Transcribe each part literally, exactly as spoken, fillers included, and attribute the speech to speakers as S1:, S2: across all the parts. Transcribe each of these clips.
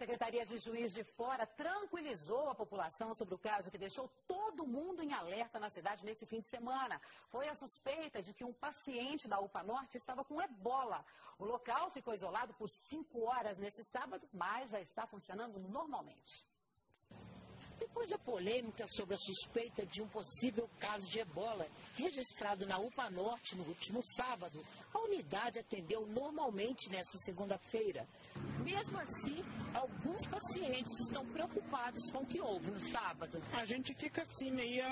S1: Secretaria de Juiz de Fora tranquilizou a população sobre o caso que deixou todo mundo em alerta na cidade nesse fim de semana. Foi a suspeita de que um paciente da U P A Norte estava com ebola. O local ficou isolado por cinco horas nesse sábado, mas já está funcionando normalmente.
S2: Depois da polêmica sobre a suspeita de um possível caso de ebola registrado na U P A Norte no último sábado, a unidade atendeu normalmente nesta segunda-feira. Mesmo assim, alguns pacientes estão preocupados com o que houve no sábado.
S3: A gente fica assim meio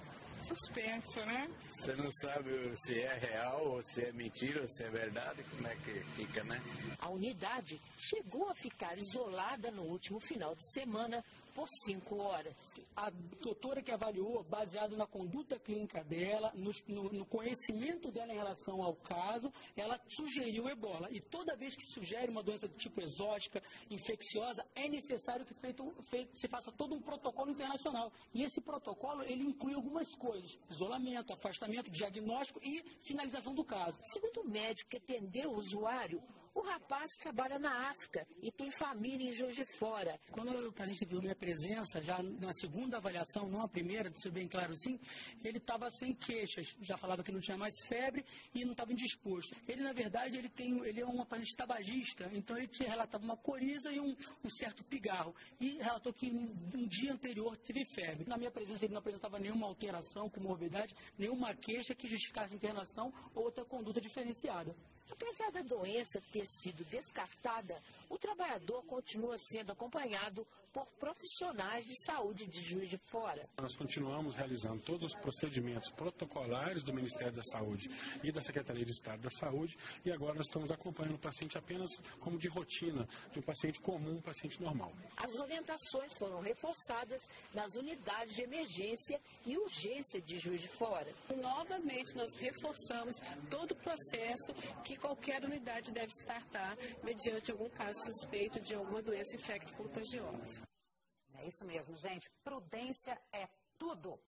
S3: suspensa, né?
S4: Você não sabe se é real ou se é mentira ou se é verdade, como é que fica, né?
S2: A unidade chegou a ficar isolada no último final de semana por cinco horas.
S5: A doutora que avaliou, baseado na conduta clínica dela, no, no, no conhecimento dela em relação ao caso, ela sugeriu ebola. E toda vez que sugere uma doença do tipo exótica, infecciosa, é necessário que feito, feito, se faça todo um protocolo internacional. E esse protocolo, ele inclui algumas coisas: isolamento, afastamento, diagnóstico e finalização do caso.
S2: Segundo o médico que atendeu o usuário, o rapaz trabalha na África e tem família em Juiz de Fora.
S5: Quando a gente viu minha presença, já na segunda avaliação, não a primeira, de ser bem claro assim, ele estava sem queixas, já falava que não tinha mais febre e não estava indisposto. Ele, na verdade, ele, tem, ele é um paciente tabagista, então ele relatava uma coriza e um, um certo pigarro. E relatou que um, um dia anterior teve febre. Na minha presença, ele não apresentava nenhuma alteração, comorbidade, nenhuma queixa que justificasse internação ou outra conduta diferenciada.
S2: Apesar da doença ter sido descartada, o trabalhador continua sendo acompanhado por profissionais de saúde de Juiz de Fora.
S6: Nós continuamos realizando todos os procedimentos protocolares do Ministério da Saúde e da Secretaria de Estado da Saúde, e agora nós estamos acompanhando o paciente apenas como de rotina, de um paciente comum, um paciente normal.
S2: As orientações foram reforçadas nas unidades de emergência e urgência de Juiz de Fora.
S7: Novamente, nós reforçamos todo o processo que qualquer unidade deve startar mediante algum caso suspeito de alguma doença infecto-contagiosa.
S1: É isso mesmo, gente. Prudência é tudo.